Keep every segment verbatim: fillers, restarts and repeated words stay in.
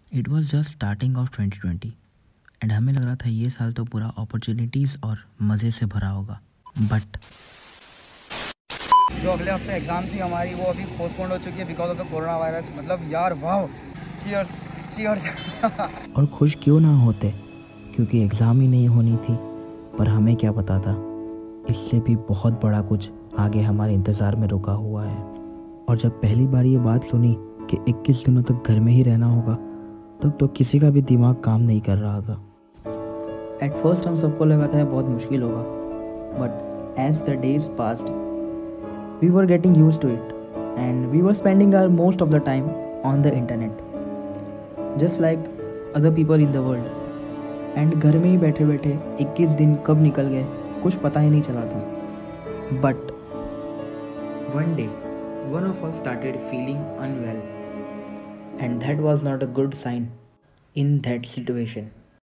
It was just starting of twenty twenty and हमें लग रहा था ये साल तो पूरा अपॉर्चुनिटीज़ और मज़े से भरा होगा, बट जो अगले हफ्ते एग्ज़ाम थी हमारी वो अभी पोस्टपोन हो चुकी है because of the corona virus. मतलब यार वाह, चीयर्स चीयर्स। और खुश क्यों ना होते, क्योंकि एग्ज़ाम ही नहीं होनी थी। पर हमें क्या पता था, इससे भी बहुत बड़ा कुछ आगे हमारे इंतज़ार में रुका हुआ है। और जब पहली बार ये बात सुनी कि इक्कीस दिनों तक घर में ही रहना होगा, तब तो किसी का भी दिमाग काम नहीं कर रहा था। एट फर्स्ट हम सबको लगा था बहुत मुश्किल होगा, but as the days passed we were getting used to it and we were spending our most of the time on the internet just like other people in the world. And घर में ही बैठे बैठे इक्कीस दिन कब निकल गए कुछ पता ही नहीं चला था। But one day one of us started feeling unwell, and that was not a good sign in that situation.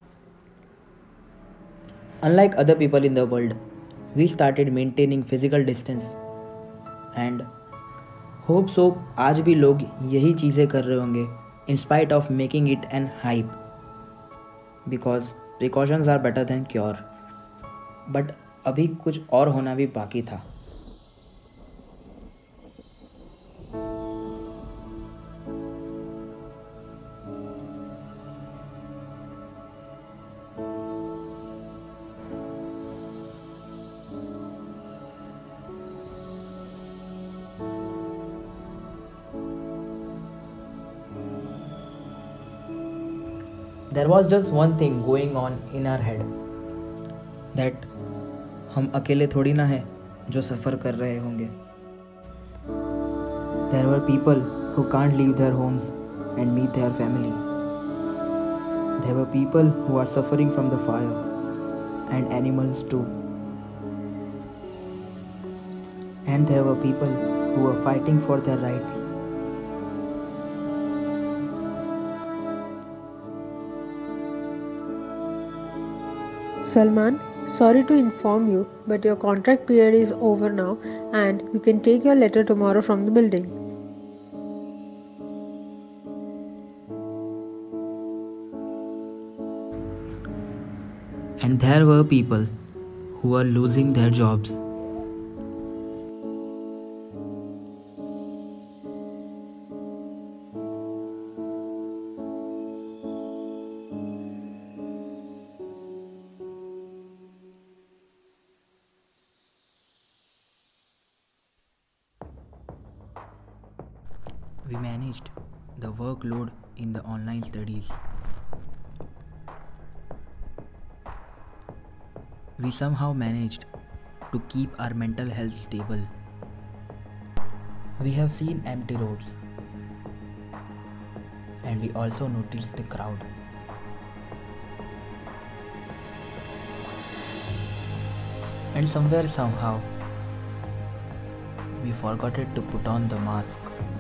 Unlike other people in the world, we started maintaining physical distance and hope so आज भी लोग यही चीज़ें कर रहे होंगे in spite of making it an hype, because precautions are better than cure. But अभी कुछ और होना भी बाकी था। There was just one thing going on in our head, that हम अकेले थोड़ी ना है जो सफ़र कर रहे होंगे। There were people who can't leave their homes and meet their family. There were people who are suffering from the fire and animals too. And there were people who were fighting for their rights. Salman, sorry to inform you, but your contract period is over now and you can take your letter tomorrow from the building. And there were people who were losing their jobs. We managed the workload in the online studies. We somehow managed to keep our mental health stable. We have seen empty roads, and we also noticed the crowd. And somewhere, somehow, we forgot it to put on the mask.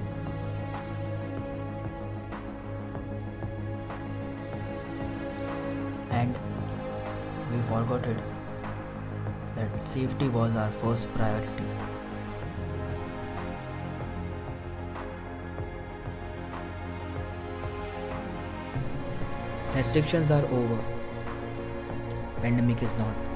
And we forgot it that safety was our first priority. Restrictions are over. Pandemic is not.